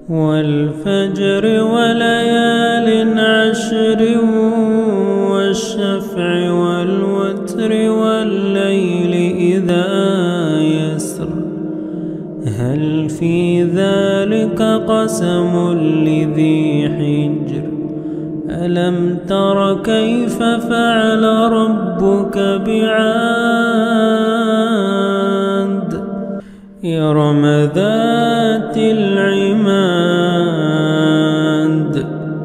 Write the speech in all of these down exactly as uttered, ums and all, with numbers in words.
والفجر وليال عشر والشفع والوتر والليل إذا يسر هل في ذلك قسم لذي حجر ألم تر كيف فعل ربك بعاد إرم ذات العماد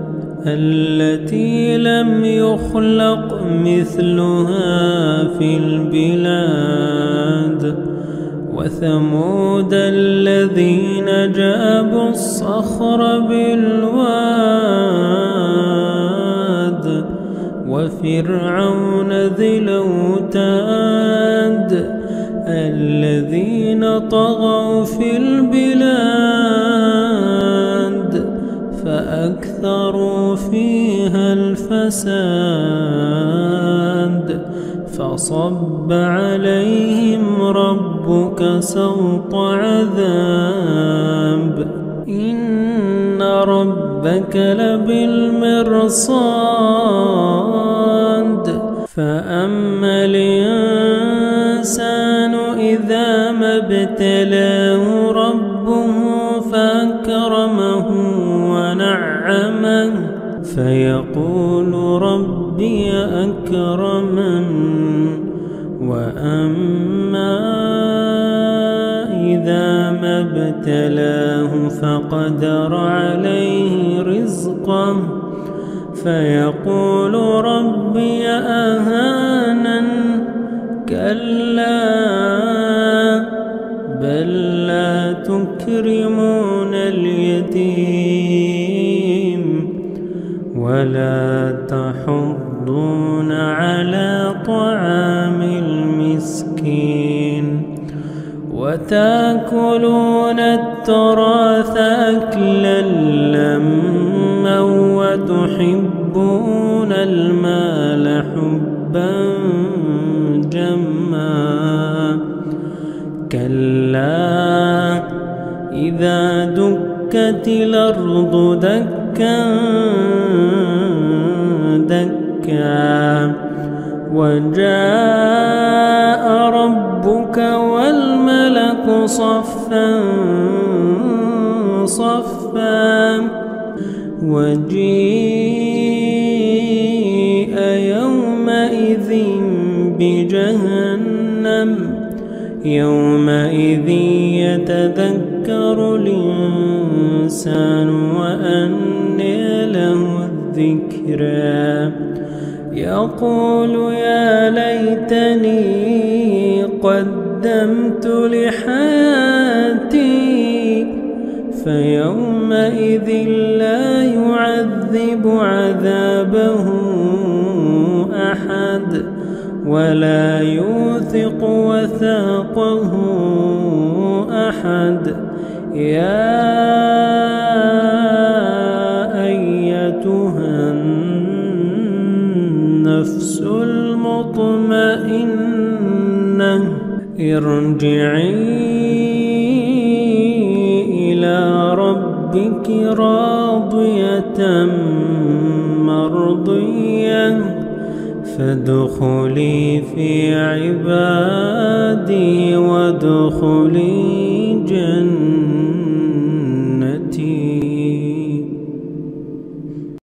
التي لم يخلق مثلها في البلاد وثمود الذين جابوا الصخر بالواد وفرعون ذي الأوتاد الذين طغوا في البلاد فأكثروا فيها الفساد فصب عليهم ربك سوط عذاب إن ربك لبالمرصاد فأما الإنسان إذا ما ابتلاه ربه فأكرمه ونعمه فيقول ربي أكرمن وأما إذا ما ابتلاه فقدر عليه رزقه فيقول ربي أهانن كلا بل لا تكرمون اليتيم ولا تحضون على طعام المسكين وتأكلون التراث أكلا لما وتحبون المال حبا جما كلا إذا دكت الأرض دكا دكا وجاء ربك والملك صفا صفا وجيء يومئذ بجهنم يومئذ يتذكر الإنسان وأنى له الذكرى يقول يا ليتني قدمت لحياتي فيومئذ لا يعذب عذابه أحد ولا يوثق وثاقه أحد يا أيتها النفس المطمئنة ارجعي إلى ربك راضية مرضية فادخلي في عبادي وادخلي جنتي.